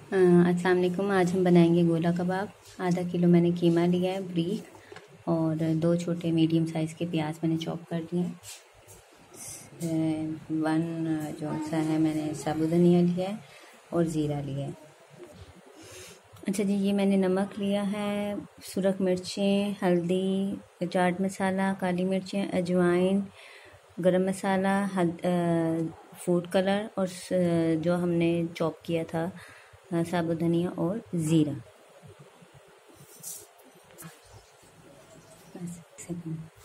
अस्सलाम वालेकुम। आज हम बनाएंगे गोला कबाब। आधा किलो मैंने कीमा लिया है ब्रीक, और दो छोटे मीडियम साइज़ के प्याज मैंने चॉप कर दिए हैं। वन जो सा है मैंने साबुत धनिया लिया है और ज़ीरा लिया है। अच्छा जी, ये मैंने नमक लिया है, सुरख मिर्चें, हल्दी, चाट मसाला, काली मिर्चें, अजवाइन, गरम मसाला, फूड कलर और जो हमने चॉप किया था साबुत धनिया और ज़ीरा। बस 1 सेकंड।